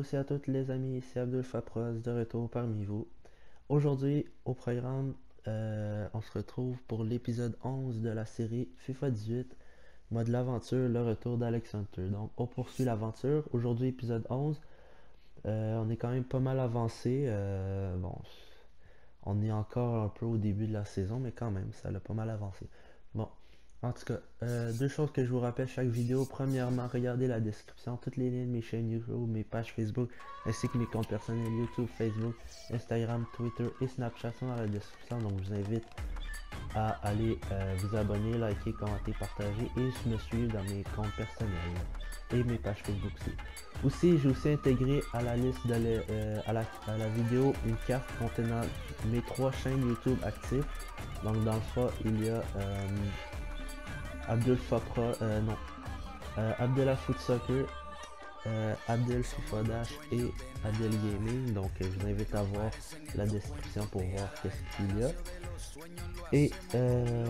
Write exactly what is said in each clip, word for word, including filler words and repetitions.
tous et à toutes les amis, c'est Abdul Fapros de retour parmi vous. Aujourd'hui au programme, euh, on se retrouve pour l'épisode onze de la série FIFA dix-huit, mode l'aventure, le retour d'Alex Hunter. Donc on poursuit l'aventure, aujourd'hui épisode onze, euh, on est quand même pas mal avancé, euh, bon, on est encore un peu au début de la saison, mais quand même, ça l'a pas mal avancé. Bon, en tout cas, euh, deux choses que je vous rappelle chaque vidéo. Premièrement, regardez la description, toutes les liens de mes chaînes YouTube, mes pages Facebook, ainsi que mes comptes personnels YouTube, Facebook, Instagram, Twitter et Snapchat sont dans la description. Donc, je vous invite à aller euh, vous abonner, liker, commenter, partager et me suivre dans mes comptes personnels et mes pages Facebook aussi. Aussi, j'ai aussi intégré à la liste de la, euh, à, la, à la vidéo une carte contenant mes trois chaînes YouTube actives. Donc dans le fond, il y a euh, Abdul Fapra, euh, non, euh, Abdullah Foot Soccer, euh, Abdel FIFA Dash et Abdel Gaming. Donc euh, je vous invite à voir la description pour voir qu'est-ce qu'il y a. Et euh,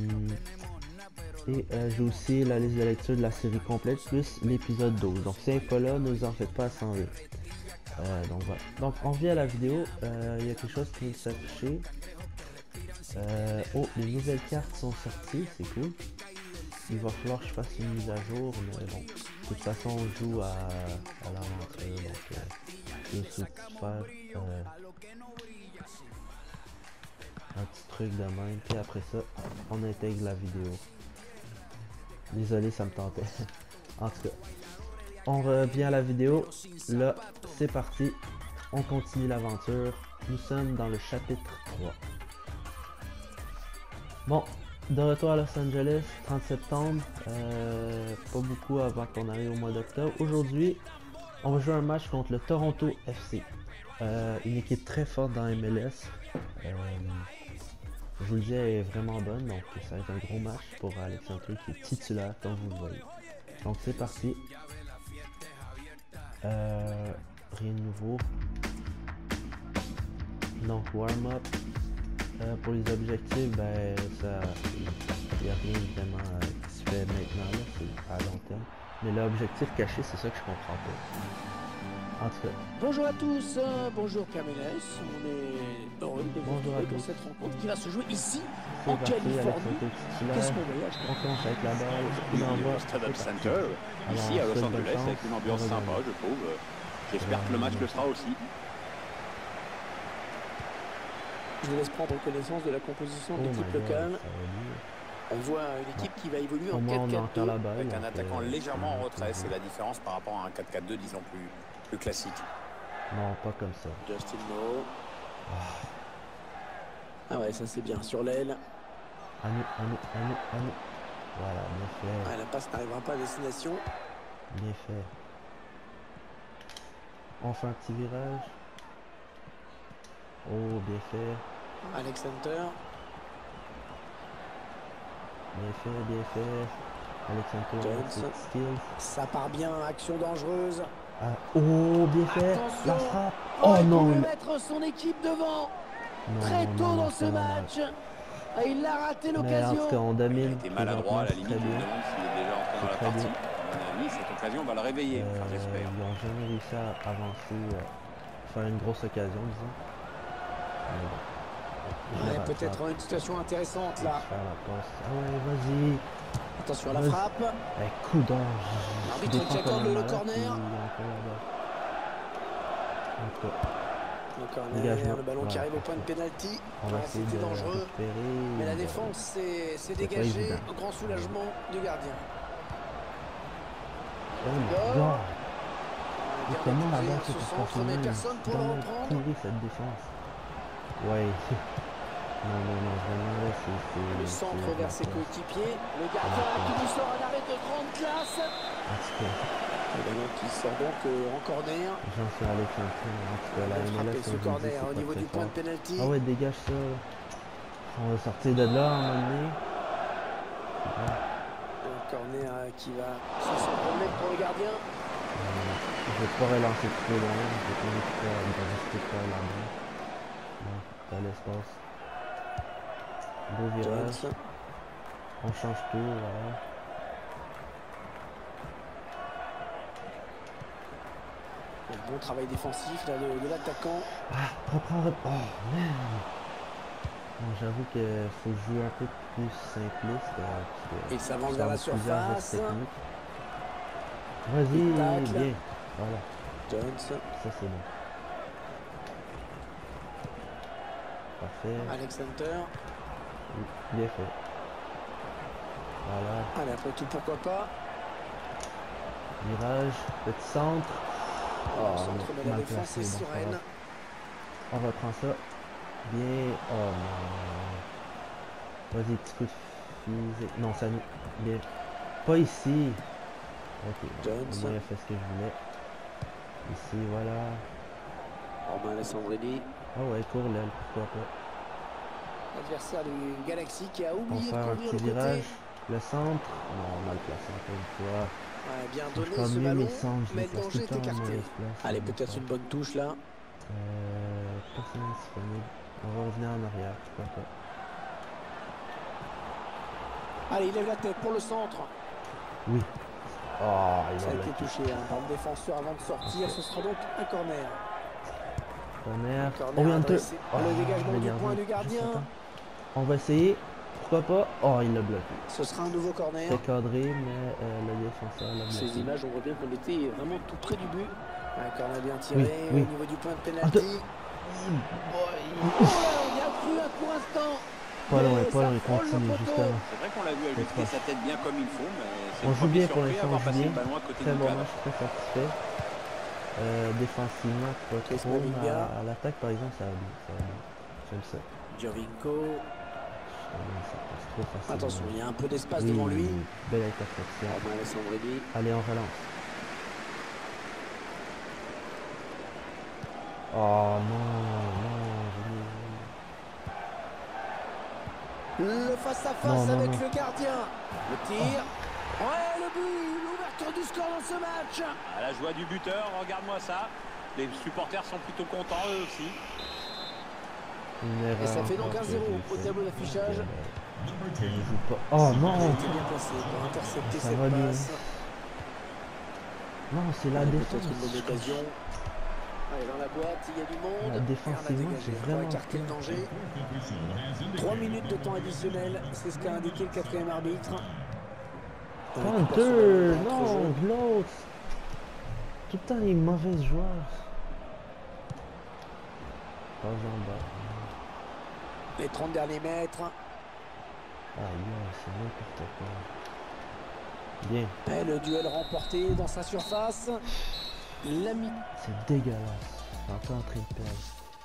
Et euh, j'ai aussi la liste de lecture de la série complète plus l'épisode douze. Donc ces infos-là, ne vous en faites pas à s'en vite. Euh, donc voilà. Donc on vient à la vidéo. Euh, il y a quelque chose qui s'est affiché. Euh, oh, les nouvelles cartes sont sorties, c'est cool. Il va falloir que je fasse une mise à jour, mais bon. De toute façon, on joue à, à l'aventure. Donc euh, je vais essayer de faire euh, un petit truc de même. Puis après ça, on intègre la vidéo. Désolé, ça me tentait. En tout cas, on revient à la vidéo. Là, c'est parti. On continue l'aventure. Nous sommes dans le chapitre trois. Bon, de retour à Los Angeles, trente septembre. Euh, pas beaucoup avant qu'on arrive au mois d'octobre. Aujourd'hui, on va jouer un match contre le Toronto F C. Euh, une équipe très forte dans M L S. Euh, Je vous le dis, elle est vraiment bonne, donc ça va être un gros match pour Alex Hunter qui est titulaire, comme vous le voyez. Donc c'est parti. Euh, rien de nouveau. Donc warm-up. Euh, pour les objectifs, ben ça, il n'y a rien vraiment euh, qui se fait maintenant, là, c'est à long terme. Mais l'objectif caché, c'est ça que je comprends pas. En tout cas. Bonjour à tous, euh, bonjour Camélès, on est heureux de vous retrouver pour cette rencontre qui va se jouer ici, en Californie. Qu'est-ce qu'on voyage? On commence avec la balle, il envoie au Stade Center, ici à Los Angeles, avec une ambiance sympa, je trouve. J'espère que le match le sera aussi. Je vous laisse prendre connaissance de la composition de l'équipe locale. On voit une équipe qui va évoluer en quatre quatre deux, avec un attaquant légèrement en retrait. C'est la différence par rapport à un quatre quatre deux, disons, plus, plus classique. Non, pas comme ça. Justin Moore. Ah ouais, ça c'est bien. Sur l'aile. À nous, à nous, à nous, à nous. Voilà, bien fait. Ah, la passe n'arrivera pas à destination. Bien fait. On fait un petit virage. Oh, bien fait. Alex Hunter. Bien fait, bien fait. Alex Hunter, skills. Ça part bien, action dangereuse. Ah, oh, bien fait. Attention. La frappe. Oh non. Il peut mettre son équipe devant. Non, très non, tôt non, dans ce match. Ah, il a raté l'occasion. En tout cas, on domine. Il était maladroit à la limite. Je me demande s'il est déjà entré dans la partie. À mon avis, cette occasion va le réveiller. Euh, enfin, j'espère. Ils n'ont jamais réussi à avancer, euh, faire une grosse occasion, disons. Ouais, peut-être une situation intéressante là. Ah ouais, vas-y. Attention à la frappe. Eh, coup d'ange. L'arbitre qui accorde le corner. Le corner, Dégagement. le ballon voilà. qui arrive au point de pénalty. On va ah, essayer c'était de dangereux. récupérer. Mais la défense s'est dégagée. Un grand soulagement du gardien. Oh my god. Et comment la balle se centre, mais personne pour le reprendre. Cette défense. Ouais. Non, non, non, vraiment, là, c'est... Le centre vers ses coéquipiers. Le gardien qui nous sort un arrêt de grande classe. Le ballon qui sort donc euh, en corner. J'en suis Alex Hunter. En tout cas, la M L S, ce corner au niveau du point de pénalty. Ah ouais, dégage ça. On va sortir de là, à un moment donné. Un corner qui va se remettre pour le gardien. Euh, je vais pas relancer trop loin. Je vais pas récupérer. Il va rester pas là-bas. Non, t'as l'espace. Beau virage. On change tout, voilà. bon travail défensif là, de, de l'attaquant. Ah, propre en rep... Oh, merde. Bon, j'avoue qu'il faut jouer un peu plus simpliste. Euh, Il s'avance vers la surface. Vas-y, bien. Voilà. Jones. Ça, c'est bon. Parfait. Alex Hunter. Oui, bien fait. Voilà. Allez, après tout, pourquoi pas. Virage, petit centre. Oh, centre de la défense est sereine. On reprend ça. Bien. Oh non. Vas-y, petit coup de physique. Non, ça nous. Bien. Pas ici. Ok. Bon, au moins, il a fait ce que je voulais. Ici, voilà. Romain Alessandrini. Ah ouais, court l'aile, pourquoi pas. L'adversaire du Galaxy qui a oublié on de fait un conduire petit le virage. côté. Le centre. Non, on a le placé encore une fois. Ouais, bien Si donné je ce mieux ballon, mes centres, mais je le danger est écarté. place, Allez, peut-être une bonne touche là. Euh, personne n'est disponible. On va revenir en arrière, pourquoi pas. Allez, il lève la tête pour le centre. Oui. Oh, il Ça a a été touché hein, par le défenseur avant de sortir. Ce sera donc un corner. Corner. corner Oh, adressé. oh, le dégagement le du gardien. point du gardien. On va essayer. Pourquoi pas. Oh, il l'a bloqué. Ce sera un nouveau corner. C'est cadré, mais euh, le défenseur l'a bloqué. Ces images, on voit bien qu'on était vraiment tout près du but. Un corner bien tiré oui, oui. au niveau du point de pénalty. Oh là, on y a cru un coup instant. Pas loin, pas loin, il continue justement. C'est vrai qu'on l'a vu ajuster sa tête bien comme il faut, mais on joue bien pour l'instant, on joue bien. Très bon match, très satisfait. Euh, défensivement, pas trop, mais à, à l'attaque par exemple, ça va bien. Ça va bien. J'aime ça. Giovinco. Ça passe trop facile. Attention, il y a un peu d'espace oui, devant lui. Belle interception. Allez, on relance. Oh non, non, le face-à-face avec non. le gardien. Le tir. Oh. Ouais, le but, l'ouverture du score dans ce match. À la joie du buteur, regarde-moi ça. Les supporters sont plutôt contents eux aussi. Et ça fait donc un zéro au tableau d'affichage. Oh non. Il a été bien placé pour intercepter ça cette va passe. Non, c'est la défense. Peut-être une bonne occasion. Allez, dans la boîte, il y a du monde. La défensivement, c'est vraiment écarter le danger. trois minutes de temps additionnel, c'est ce qu'a indiqué le quatrième arbitre. Hunter, non, l'autre. Tout le temps les mauvais joueurs. Pas en bas. Les trente derniers mètres. Aïe, c'est n'importe quoi. Bien. Et le duel remporté dans sa surface. L'ami. C'est dégueulasse. C'est encore en train de perdre.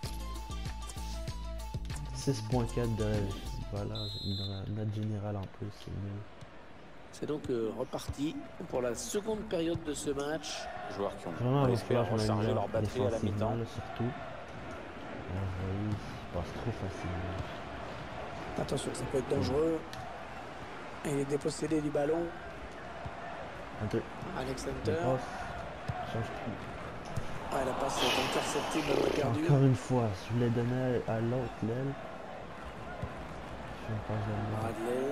six point quatre de voilà, notre général en plus. C'est donc euh, reparti pour la seconde période de ce match. Les joueurs qui ont vraiment espéré recharger leur batterie à la mi-temps. Surtout. Euh, oui, c'est passe trop facilement. Attention, ça peut être dangereux. Et il est dépossédé du ballon. Hunter. Alex Hunter. Change plus. Ah, la passe est interceptée, ballon perdu. Encore une fois, je voulais donner à l'autre l'aile. Bradley.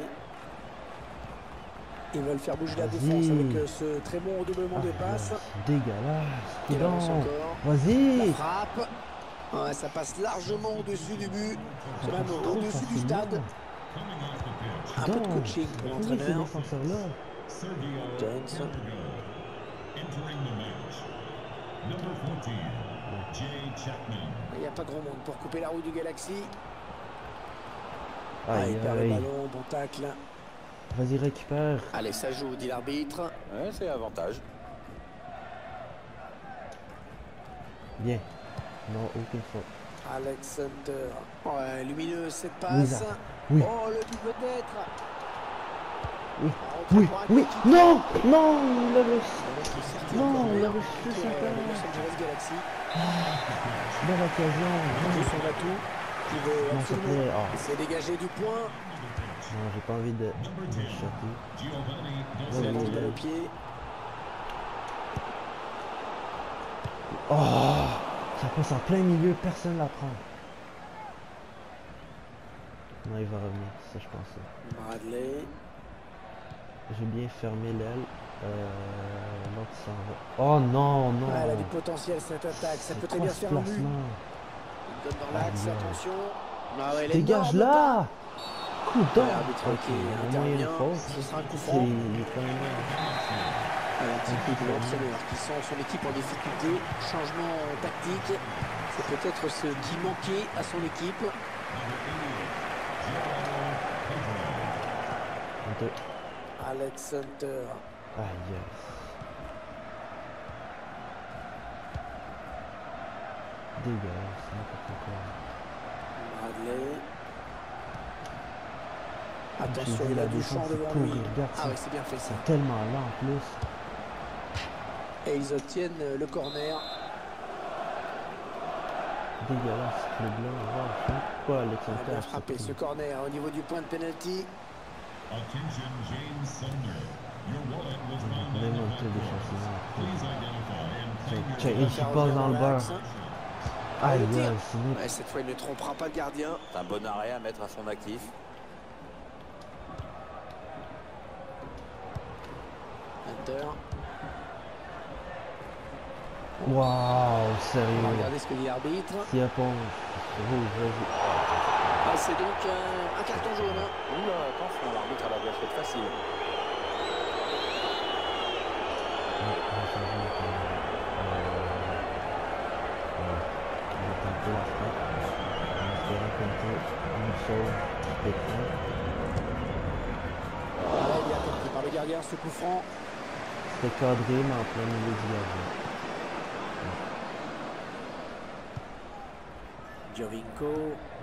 Ils veulent faire bouger la défense avec euh, ce très bon redoublement ah, de passe. Dégueulasse. Vas-y. La frappe. Ouais, ça passe largement au-dessus du but. C'est même au-dessus du stade. Un peu de coaching pour l'entraîneur. Jones. Il n'y a pas grand monde pour couper la roue du Galaxy. Ah, il perd le ballon, bon tacle. Vas-y, récupère. Allez, ça joue, dit l'arbitre. Ouais, c'est avantage. Bien. Non, aucune faute. Alex Hunter. Ouais, lumineuse cette passe. Oui. Oh, le but peut-être. Oui. Oui. Oui. Non. Non, il a reçu. Non, il a reçu sa passe. Los Angeles Galaxy. Belle occasion. Il son atout. Il veut absolument oh. s'est dégagé du point. Non, j'ai pas envie de, de choper. C'est la balle au pied. Oh, ça passe en plein milieu, personne la prend. Non, il va revenir, ça je pensais. Bradley. J'ai bien fermé l'aile. Euh, l'autre s'en va. Oh non, non. Ouais, elle a du potentiel cette attaque, ça peut très bien faire un but. Il donne dans l'axe, attention. Ah ouais, dégage là. Coup d'or. Ok, il intervient, ce sera un coup franc. Un petit coup de l'entraîneur qui sent son équipe en difficulté. Changement tactique. C'est peut-être ce qui manquait à son équipe. Alex Hunter. Ah yes. Dégueulasse, n'importe quoi. Bradley. Attention, il a du champ devant lui. Ah oui, c'est bien fait ça. C'est tellement lent en plus. Et ils obtiennent le corner. Dégueulasse, le blanc. Wow, quoi, Alex Hunter. Il a bien frappé ce corner au niveau du point de pénalty. Même un peu défensivement. Il se passe dans le beurre. Aïe, sinon. Ouais, cette fois, il ne trompera pas le gardien. C'est un bon arrêt à mettre à son actif. Hunter. Waouh, sérieux. On va regarder ce que dit l'arbitre. Si à pont. Ah, c'est donc un, un carton jaune. Hein. Oula, attention, l'arbitre a la gâchette facile. Voilà, il est attaqué par le gardien, ce coup franc. C'était cadré, mais en plein milieu du gardien. Jovinko.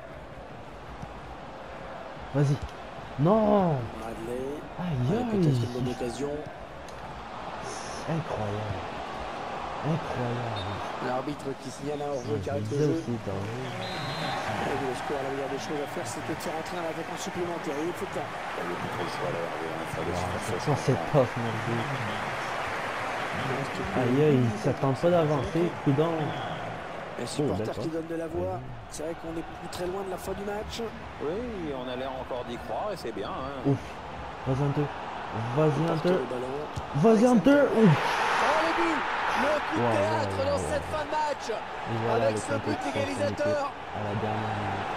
Vas-y. Non. Bradley. Aïe, ouais, peut-être une bonne occasion. Incroyable. Incroyable. L'arbitre qui signale un hors-jeu qui arrête le jeu. Le score, là, il y a des choses à faire, c'était de faire entrer un attaquant supplémentaire. Il faut temps. Il n'y a plus trop le choix d'avoir Ça, c'est tough, mon dieu. Aïe, aïe, il s'attend pas d'avancer. Coup d'an. Les supporters oh, qui donnent de la voix. C'est vrai qu'on est plus très loin de la fin du match. Oui, on a l'air encore d'y croire et c'est bien. Hein. Ouf. Vas-y un deux. Vas-y un deux. Vas-y un deux. Ouf. Oh, le but. Le coup de wow, théâtre wow, wow, dans wow. cette fin de match. Voilà, avec ce but égalisateur. À la dernière minute.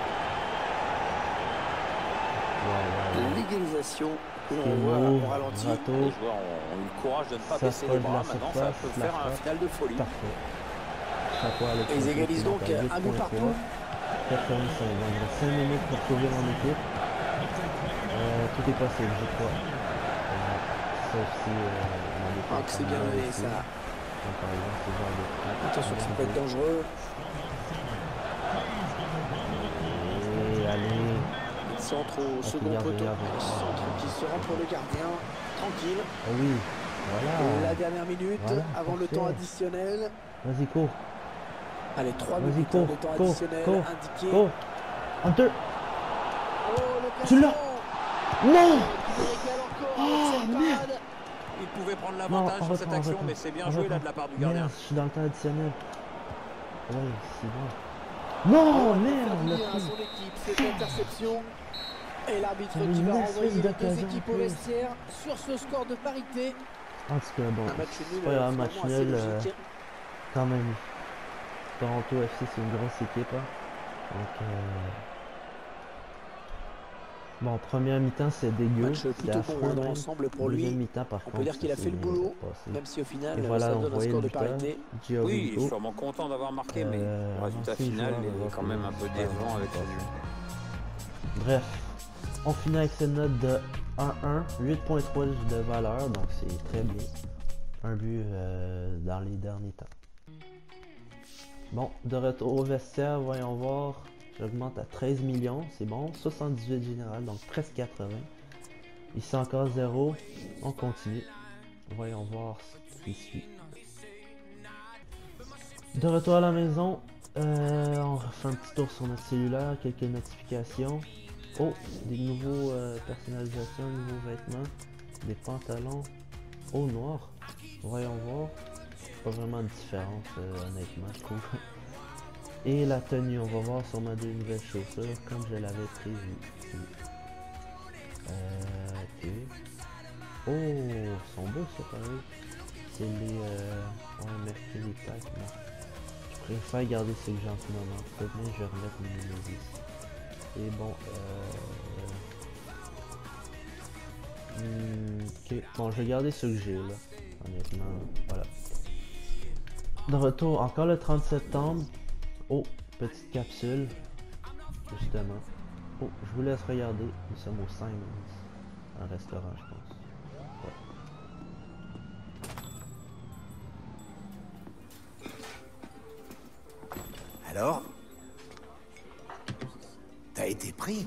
Wow, wow. L'égalisation. On voit au ralenti. Les joueurs ont eu le courage de ne pas ça baisser les bras. Maintenant, ça peut faire un final de folie. Parfait. Et ils égalisent donc un but partout. quatre-vingt-cinq, il reste cinq minutes pour sauver mon équipe. Euh, tout est possible, je crois. Euh, sauf si euh, mon équipe. Ah, que c'est bien mené ça. Donc, par exemple, ce genre de frappe. Attention, ça peut être dangereux. Et allez. Il centre au ah, second poteau. Le centre qui se rend pour le gardien. Tranquille. Ah oui, voilà. Et la dernière minute, voilà, avant parfait. Le temps additionnel. Vas-y, cours. Allez, trois minutes de temps additionnel go, indiqué. Go. Un, deux. Oh, tu l'as. Non. Oh, merde. Il pouvait prendre l'avantage sur cette action, mais c'est bien joué là de la part du gardien. Merde, je suis dans le temps additionnel. Ouais, c'est bon. Non, merde. À son équipe, cette interception. Et l'arbitre qui va renvoyer les deux équipes au vestiaire sur ce score de parité. En tout cas, bon. Un match nul. Ouais, un match nul. Euh, quand même. Toronto F C, c'est une grosse équipe. Hein. Donc, euh... bon, première mi-temps, c'est dégueu. Match plutôt bon dans l'ensemble pour lui. Mi-temps, par on contre, peut dire qu'il a fait le boulot, même si au final, et voilà, ça donne un score de parité. Oui, il est sûrement content d'avoir marqué, mais euh, le résultat final est quand même un peu décevant avec ce nul. Bref, on finit avec cette note de un un, huit virgule trois de valeur, donc c'est très bien. Un but euh, dans les derniers temps. Bon, de retour au vestiaire, voyons voir. J'augmente à treize millions, c'est bon. soixante-dix-huit général, donc presque quatre-vingts. Ici encore zéro. On continue. Voyons voir ce qui suit. De retour à la maison, euh, on refait un petit tour sur notre cellulaire, quelques notifications. Oh, des nouveaux euh, personnalisations, nouveaux vêtements, des pantalons au noir. Voyons voir. Pas vraiment de différence, euh, honnêtement, je trouve. Et la tenue, on va voir sûrement des nouvelles chaussures, comme je l'avais prévu. Euh, ok. Oh, ils sont beaux ça pareil. C'est les... Euh... Ouais, Mercury Pack, mais... Je préfère garder ceux que j'ai en ce moment. Peut-être bien je vais remettre mes Nemesis. Et bon, euh... Hmm, ok, bon, je vais garder ceux que j'ai là. Honnêtement, voilà. De retour, encore le trente septembre. Oh, petite capsule. Justement. Oh, je vous laisse regarder. Nous sommes au Simons. Un restaurant, je pense. Ouais. Alors? T'as été pris?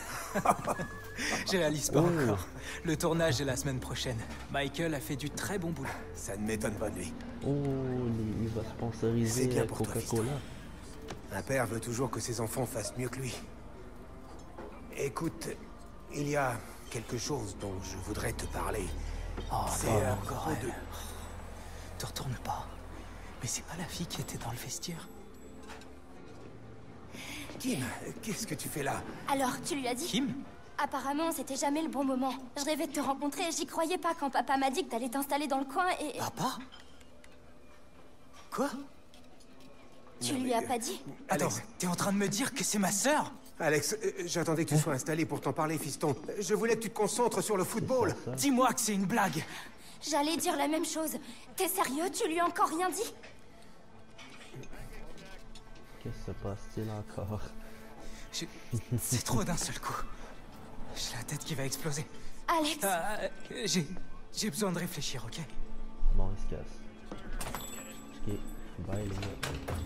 Je réalise pas oh. encore. Le tournage est la semaine prochaine. Michael a fait du très bon boulot. Ça ne m'étonne pas de lui. Oh, il va sponsoriser Coca-Cola. Un père veut toujours que ses enfants fassent mieux que lui. Écoute, il y a quelque chose dont je voudrais te parler. Oh, c'est encore elle. De... Te retourne pas. Mais c'est pas la fille qui était dans le vestiaire. Kim, qu'est-ce que tu fais là? Alors, tu lui as dit? Kim? Apparemment, c'était jamais le bon moment. Je rêvais de te rencontrer et j'y croyais pas quand papa m'a dit que t'allais t'installer dans le coin et... Papa? Quoi? Tu non, lui mais... as pas dit? Attends, t'es en train de me dire que c'est ma sœur? Alex, euh, j'attendais que tu sois installé pour t'en parler, fiston. Je voulais que tu te concentres sur le football. Dis-moi que c'est une blague. J'allais dire la même chose. T'es sérieux? Tu lui as encore rien dit? Qu'est-ce qui se passe-t-il encore? Je... C'est trop d'un seul coup. J'ai la tête qui va exploser. Alex euh, J'ai... J'ai besoin de réfléchir, ok? Bon, il se casse. Ok, bye les gars.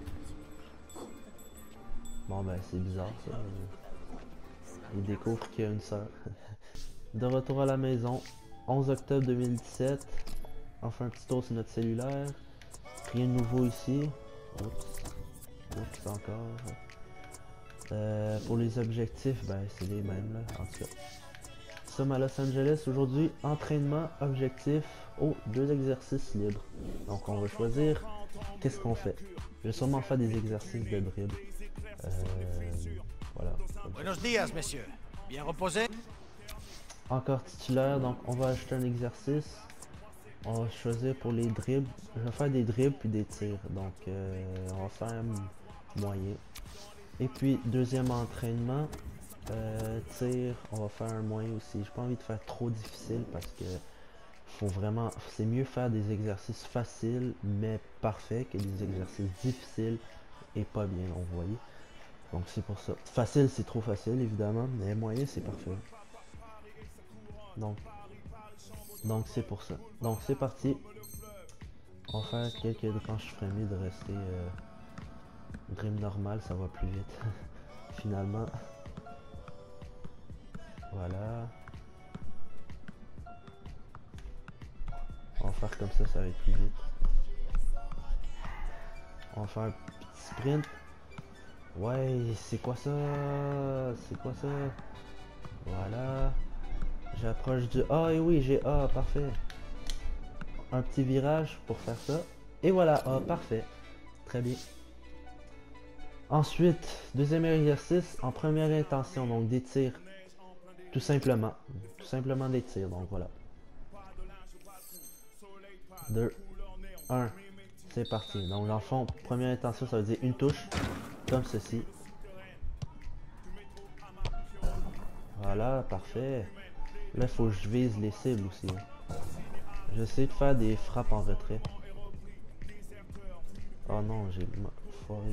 Bon ben c'est bizarre ça. Il découvre qu'il y a une sœur. De retour à la maison, onze octobre deux mille dix-sept. On fait un petit tour sur notre cellulaire. Rien de nouveau ici. Oups. Oups encore. Euh, pour les objectifs, ben c'est les mêmes là, en tout cas. Nous sommes à Los Angeles aujourd'hui. Entraînement, objectif. Oh, deux exercices libres. Donc on va choisir qu'est-ce qu'on fait. Je vais sûrement faire des exercices de dribble. Euh, voilà. Buenos días, messieurs. Bien reposé? Encore titulaire, donc on va ajouter un exercice. On va choisir pour les dribbles. Je vais faire des dribbles puis des tirs. Donc euh, on va faire moyen. Et puis deuxième entraînement, euh, tir, on va faire un moyen aussi. J'ai pas envie de faire trop difficile parce que faut vraiment, c'est mieux faire des exercices faciles mais parfaits que des exercices difficiles et pas bien, donc vous voyez. Donc c'est pour ça. Facile c'est trop facile évidemment, mais moyen c'est parfait. Donc donc c'est pour ça. Donc c'est parti. On va faire quelques quand je ferais mieux de rester euh, dream normal, ça va plus vite. Finalement. Voilà. On va faire comme ça, ça va être plus vite. On va faire un petit sprint. Ouais, c'est quoi ça? C'est quoi ça? Voilà. J'approche du A, et oui, j'ai A, parfait. Un petit virage pour faire ça. Et voilà, A, parfait. Très bien. Ensuite, deuxième exercice, en première intention, donc des tirs. Tout simplement. Tout simplement des tirs, donc voilà. deux, un, c'est parti. Donc dans le fond, première intention, ça veut dire une touche, comme ceci. Voilà, parfait. Là, il faut que je vise les cibles aussi. J'essaie de faire des frappes en retrait. Oh non, j'ai foiré.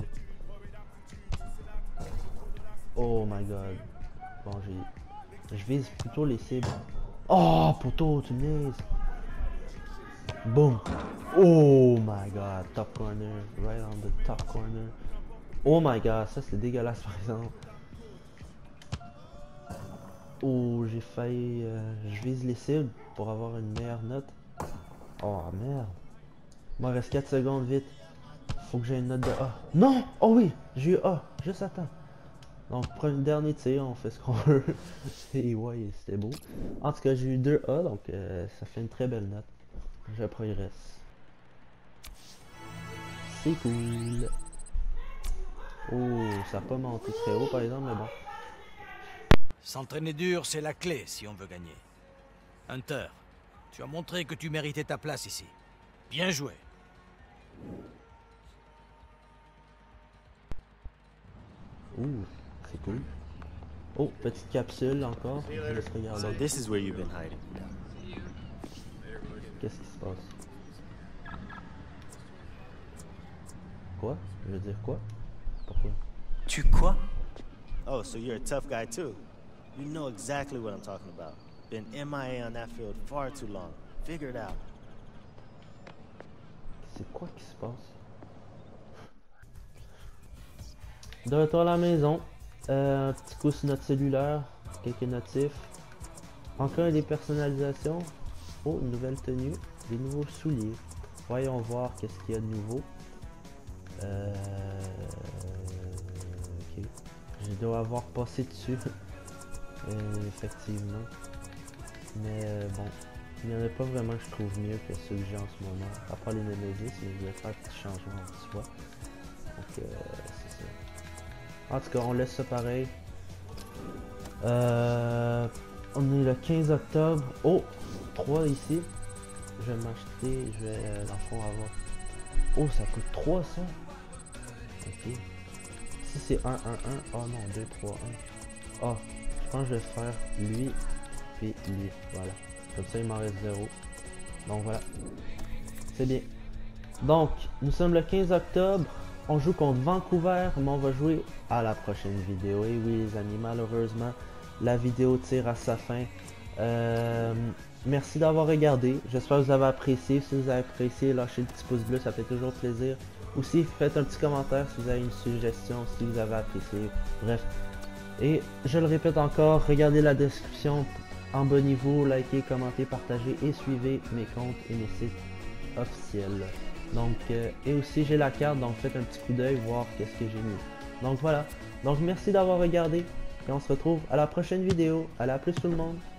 Oh my god. Bon, j'ai... Je vise plutôt les cibles. Oh, poteau, tu me niaises. Boom. Oh my god. Top corner. Right on the top corner. Oh my god. Ça, c'est dégueulasse, par exemple. Oh, j'ai failli... Euh, je vise les cibles pour avoir une meilleure note. Oh, merde. Il me reste quatre secondes, vite. Faut que j'ai une note de A. Non! Oh oui! J'ai eu A. Juste à temps. Donc, premier dernier tir, on fait ce qu'on veut. Et ouais, c'était beau. En tout cas, j'ai eu deux A, donc euh, ça fait une très belle note. Je progresse. C'est cool. Oh, ça n'a pas monté très haut, par exemple, mais bon. S'entraîner dur, c'est la clé si on veut gagner. Hunter, Tu as montré que tu méritais ta place ici. Bien joué. Ouh, c'est cool. Oh, petite capsule encore. Je laisse regarder. So this is where you've been hiding. Qu'est-ce qui se passe? Quoi? Je veux dire quoi? Pourquoi? Tu quoi? Oh, so you're a tough guy too. You know exactly what I'm talking about. Been M I A on that field far too long. Figure it out. C'est quoi qui se passe? De retour à la maison. Euh, un petit coup sur notre cellulaire. Quelques notifs. Encore des personnalisations. Oh, une nouvelle tenue. Des nouveaux souliers. Voyons voir qu'est-ce qu'il y a de nouveau. Euh... Ok. Je dois avoir passé dessus. euh, effectivement. Mais euh, bon. Il n'y en a pas vraiment que je trouve mieux que ceux que j'ai en ce moment. À part les Nemesis, mais je vais faire un petit changement en soi. Donc euh, c'est ça. En tout cas, on laisse ça pareil. Euh, on est le quinze octobre. Oh! trois ici. Je vais m'acheter. Je vais euh, dans le fond avoir. Oh, ça coûte trois ça. Ok. Si c'est un, un, un. Oh non, deux, trois, un. Oh, je pense que je vais faire lui. Puis lui. Voilà. Comme ça, il m'en reste zéro. Donc voilà. C'est bien. Donc, nous sommes le quinze octobre. On joue contre Vancouver, mais on va jouer à la prochaine vidéo. Et oui, les amis, malheureusement, la vidéo tire à sa fin. Euh, merci d'avoir regardé. J'espère que vous avez apprécié. Si vous avez apprécié, lâchez le petit pouce bleu, ça fait toujours plaisir. Aussi, faites un petit commentaire si vous avez une suggestion, si vous avez apprécié. Bref. Et je le répète encore, regardez la description en bas niveau, likez, commentez, partagez et suivez mes comptes et mes sites officiels. Donc, euh, et aussi j'ai la carte, donc faites un petit coup d'œil, voir qu'est-ce que j'ai mis. Donc voilà, donc merci d'avoir regardé et on se retrouve à la prochaine vidéo. Allez, à plus tout le monde.